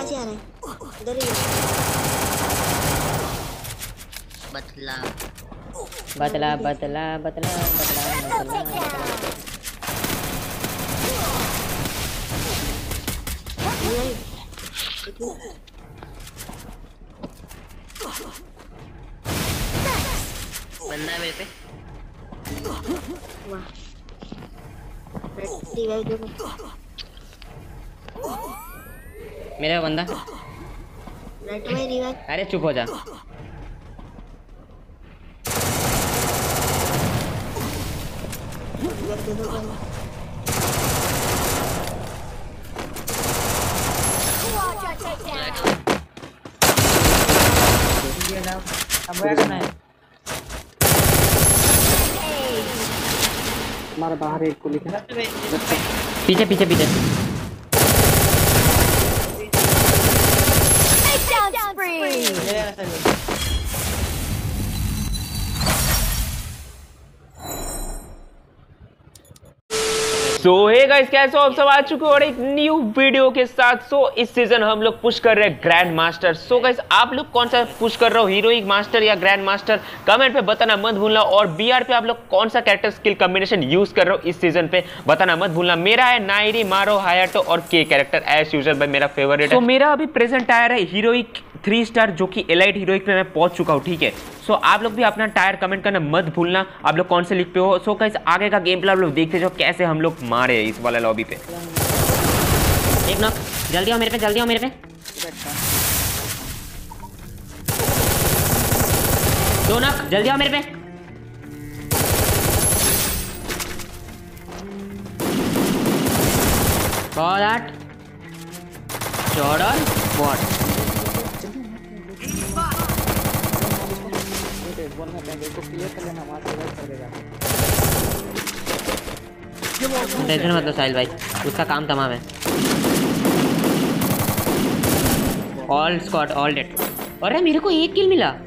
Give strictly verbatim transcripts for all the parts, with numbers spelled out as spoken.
से आ रहे हैं? इधर ही बतला बतला बतला बतला बतला बतला बंदा है मेरे पे। वाह रिवाइव दो मेरा बंदा राइट में रिवाइव। अरे चुप हो जा। रिवाइव दे दो अब क्या करना है? हमारा बाहर एक को लिखा पीछे पीछे पीछे सो हे गाइस, कैसे हो आप सब? आ चुके हो और एक न्यू वीडियो के साथ। सो so, इस सीजन हम लोग पुश कर रहे हैं ग्रैंड मास्टर। सो गाइस, आप लोग कौन सा पुश कर रहे हो, हीरोइक मास्टर या ग्रैंड मास्टर? कमेंट पे बताना मत भूलना। और बीआर पे आप लोग कौन सा कैरेक्टर स्किल कॉम्बिनेशन यूज कर रहे हो इस सीजन पे बताना मत भूलना। मेरा है नाइरी, मारो, हायाटो और के कैरेक्टर एज यूजुअल भाई मेरा फेवरेट है। तो मेरा अभी प्रेजेंट टायर है हीरोइक थ्री स्टार जो कि एलाइट हीरोइक पे मैं पहुंच चुका हूँ। ठीक है, सो so, आप लोग भी अपना टायर कमेंट करना मत भूलना, आप लोग कौन से लिखते हो। सो so, गाइस आगे का गेम प्ले आप लोग देखते जाओ कैसे हम लोग मारे इस वाला लॉबी पे। एक नॉक, जल्दी आओ मेरे पे, जल्दी आओ मेरे पे। दो नॉक, जल्दी आओ मेरे पे। कॉल आठ जॉर्डन बॉट टेंशन मत लो साहिल भाई, उसका काम तमाम है। All squad all dead. अरे मेरे को एक किल मिला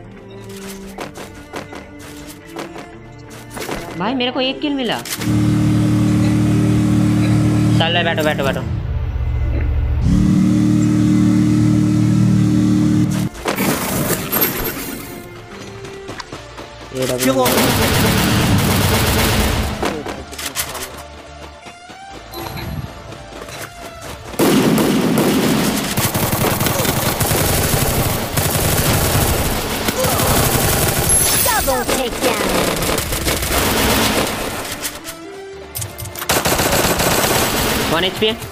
भाई, मेरे को एक किल मिला। साहिल भाई बैठो बैठो बैठो। ये वन एच पी है।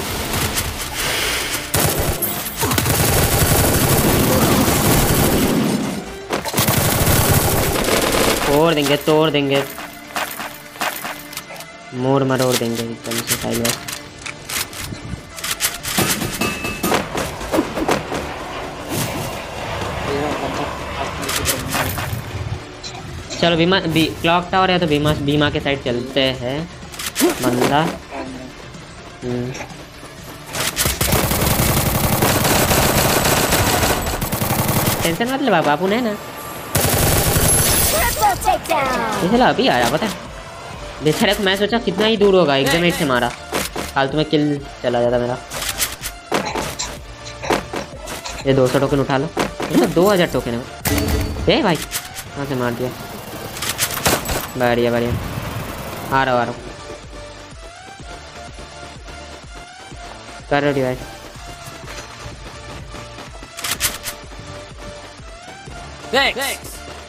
तोड़ देंगे तोड़ देंगे मोर मरोड़ देंगे एकदम से साइड। चलो बीमा बी, क्लॉक टावर है तो बीमा बीमा के साइड चलते हैं। बंदा टेंशन मत ले बापू ने ना, चला अभी आया पता है बेचारे को। मैं सोचा कितना ही दूर होगा, एकदम एक से मारा, फालतू में किल चला जाता मेरा। ये दो सौ टोकन उठा लो, दो हजार टोकन है ए भाई। कहाँ से मार दिया? बढ़िया बढ़िया, आ रहा आ रहा कर रही भाई। Thanks.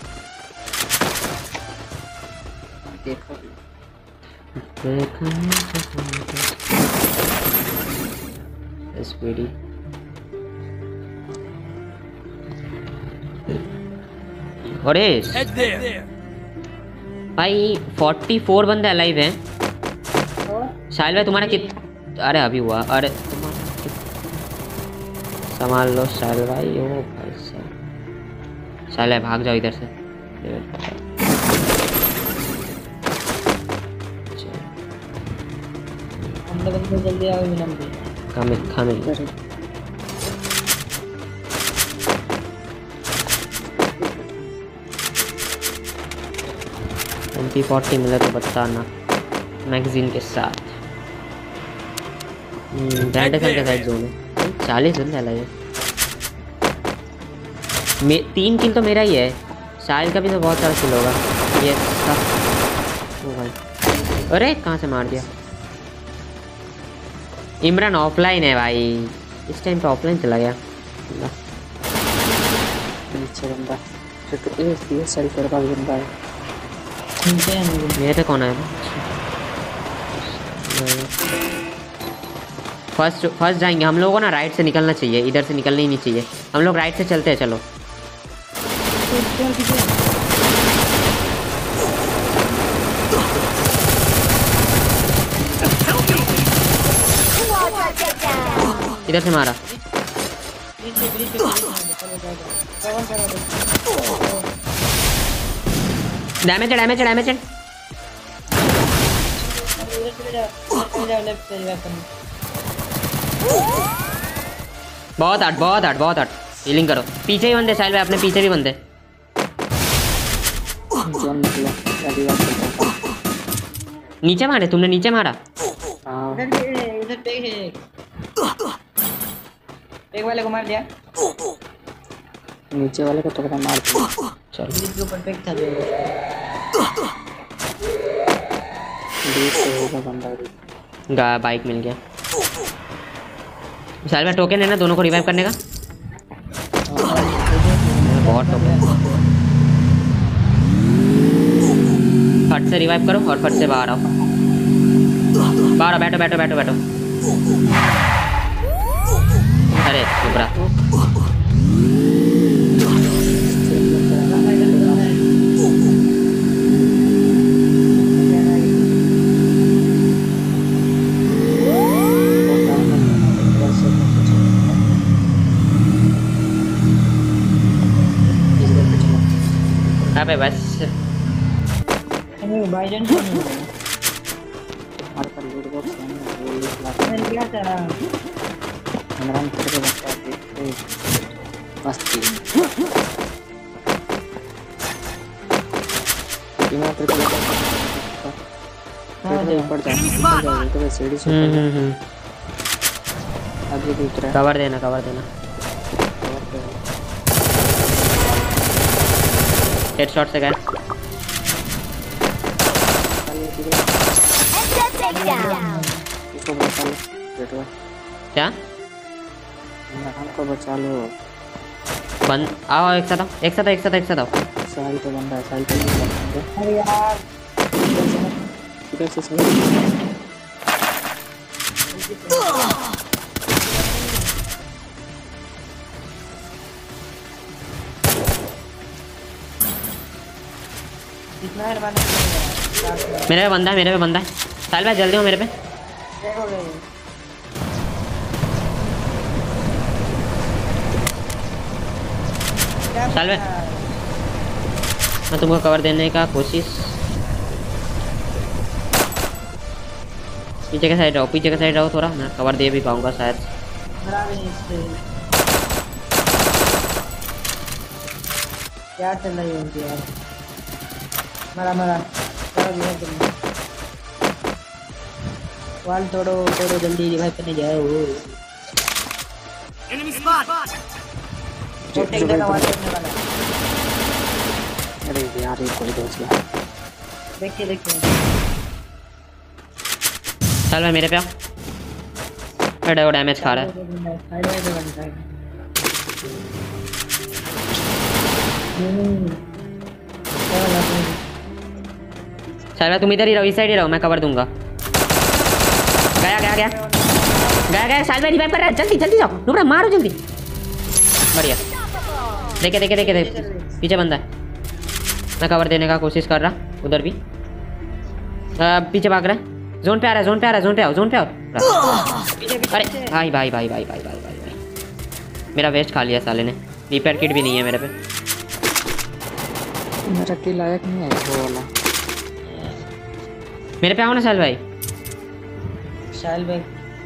देखो एसपीडी अरे भाई चौवालीस बंदे अलाइव हैं। साहिल भाई तुम्हारा कित अरे अभी हुआ। अरे संभाल लो साहिल भाई। ओ भाई साहब, साहिल भाई भाग जाओ इधर से। जल्दी आओ Vinamra Kamil Kamil M P forty मिला तो बताना मैगजीन के साथ। ब्रांडेसन के साइड जोन है। चालीस बंदा लगे। मे तीन किल तो मेरा ही है। साहिल का भी तो बहुत सारा किल होगा ये सब। ओ भाई अरे कहाँ से मार दिया। इमरान ऑफलाइन है भाई, इस टाइम पे ऑफलाइन चला गया। नीचे बंदा ये ये सेल कर का बंदा है। मेरे पे कौन है? फर्स्ट फर्स्ट जाएंगे हम लोगों को ना। राइट से निकलना चाहिए, इधर से निकलना ही नहीं चाहिए। हम लोग राइट से चलते हैं, चलो। इधर से मारा। डैमेज है, डैमेज है, डैमेज है। बहुत हट, बहुत हट, बहुत हट। हीलिंग करो। पीछे ही बंदे साहिल भाई, अपने पीछे भी बंदे। नीचे मारे तुमने? नीचे मारा? एक वाले को मार दिया। नीचे वाले को तो पता मार दिया। चलो इसके ऊपर पे था। बीच से होगा बंदा। गा बाइक मिल गया। साहिल भाई टोकन है ना दोनों को रिवाइव करने का? बहुत टोकन। फट से रिवाइव करो और फट से बाहर आओ। बाहर आओ, बैठो बैठो बैठो बैठो। अरे चुपरा। अबे बस भाईजान हमारे पर लूट बॉक्स है ना, वो लूट ला के मैंने क्या था। इमरान करके बता दे मस्ती। इमरान करके बता ऊपर जा, ऊपर जा, तो सीढ़ी से हम्म हम्म हम्म आगे भी उतरा। कवर देना, कवर देना। हेडशॉट से गए। इसको बचा लो बेटवा। क्या इमरान को बचा लो। बंद आओ, एक साथ आओ, एक साथ आओ, एक साथ आओ, एक साथ आओ। साहिल तो बंदा है, साहिल तो नहीं बंदा। अरे यार इधर से साहिल कितना है मारने। मेरे पे बंदा है, मेरे पे बंदा है। साहिल भाई जल्दी हो मेरे पे। साहिल भाई मैं तुमको कवर देने का कोशिश। पीछे के साइड रहो, पीछे के साइड रहो थोड़ा। मैं कवर दे भी पाऊंगा शायद। क्या चल रही है यार। मरा मरा वाल तोड़ो तोड़ो जल्दी रिवाइव करने जाओ। Enemy spot. छोटे इधर का वाल तोड़ने वाला। अरे यार ये कोई दोस्त है। देखिए देखिए साहिल भाई मेरे पे आओ। अरे वो डैमेज खा रहा है। साइड में तो बनता है। साहिल भाई तुम इधर ही रहो, इस साइड ही रहो, मैं कवर दूंगा। गया गया गया गया गया। साहिल भाई रिवाइव कर रहा है, जल्दी जल्दी जाओ। नुबरा मारो जल्दी। बढ़िया। देखे देखे देखे देखे पीछे बंदा है। मैं कवर देने का कोशिश कर रहा उधर भी। आ, पीछे भाग रहा है। जोन पे आ रहा है, जोन पे आ रहा है, जोन पे आओ, जोन पे आओ। अरे भाई भाई भाई भाई भाई भाई भाई भाई मेरा वेस्ट खा लिया साले ने। रिपेयर किट भी नहीं है मेरे पे। मेरा किल लायक नहीं है वो वाला। मेरे पे आओ ना साहिल भाई। शाल भाई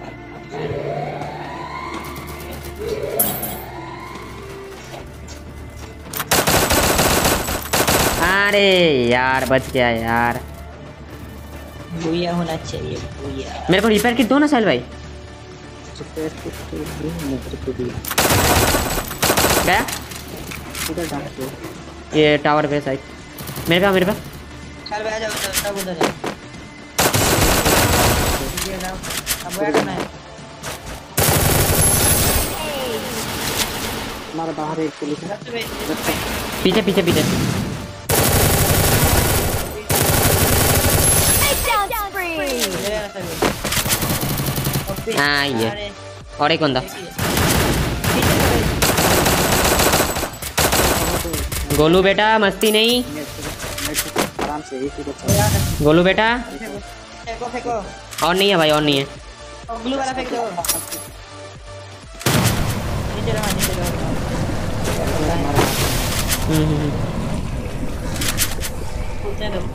अरे यार बच गया यार। भूया होना चाहिए भूया। मेरे को रिपेयर किट दो ना साहिल भाई। चिपके चिपके भी नजर पे भी गया इधर डाल दो ये टावर पे साइड मेरे पे मेरे पे चल बे आ जाओ उधर, सब उधर है। ये ना अब क्या करना है? हमारा बाहर एक पुलिस है सबसे बे- पीछे पीछे पीछे ले लेना सब। ओके। हाँ, ये। अरे, और एक बंदा देखिए। गोलू बेटा मस्ती नहीं आराम से एक ही बच्चा यार, गोलू बेटा फेंको फेंको और नहीं है भाई और नहीं है और ब्लू वाला फेंक दो। नीचे रहो नीचे रहो। हम्म, हम्म, हम्म। कूदने दो।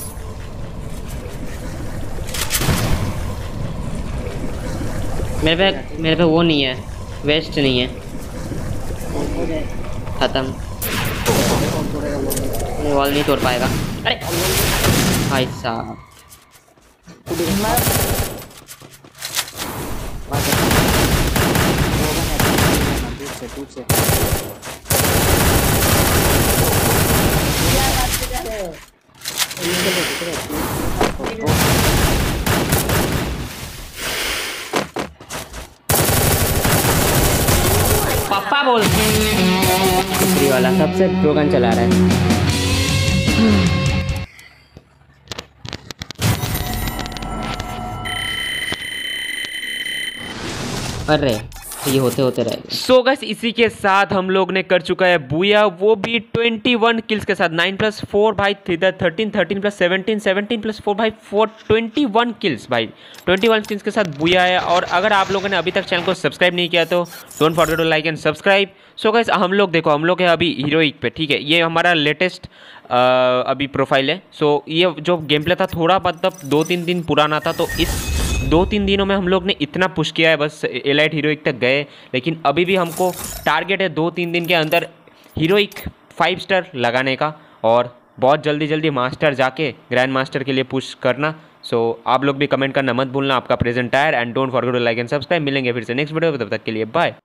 मेरे पे मेरे पे वो नहीं है वेस्ट नहीं है हो जाए। खत्म ये वॉल नहीं तोड़ पाएगा अरे भाई साहब दूर से दूर से पापा बोल दूसरी वाला सबसे ब्रोगन चला रहा है अरे ये होते होते रहे सो गैस इसी के साथ हम लोग ने कर चुका है बुया, वो भी इक्कीस किल्स के साथ। नाइन प्लस फोर भाई इधर thirteen, thirteen plus seventeen, seventeen plus four भाई फोर इक्कीस किल्स भाई इक्कीस किल्स के साथ बुया है। और अगर आप लोगों ने अभी तक चैनल को सब्सक्राइब नहीं किया तो don't forget to like and subscribe. So guys हम लोग देखो हम लोग है अभी हीरोइक पे, ठीक है। ये हमारा लेटेस्ट अभी प्रोफाइल है। सो ये जो गेम प्ले था थोड़ा मतलब दो तीन दिन पुराना था, तो इस दो तीन दिनों में हम लोग ने इतना पुश किया है, बस एलाइट हीरोइक तक गए। लेकिन अभी भी हमको टारगेट है दो तीन दिन के अंदर हीरोइक फाइव स्टार लगाने का, और बहुत जल्दी जल्दी मास्टर जाके ग्रैंड मास्टर के लिए पुश करना। सो so, आप लोग भी कमेंट करना मत भूलना आपका present tier, and don't forget to like and subscribe. मिलेंगे फिर से नेक्स्ट वीडियो में, तब तक के लिए बाय।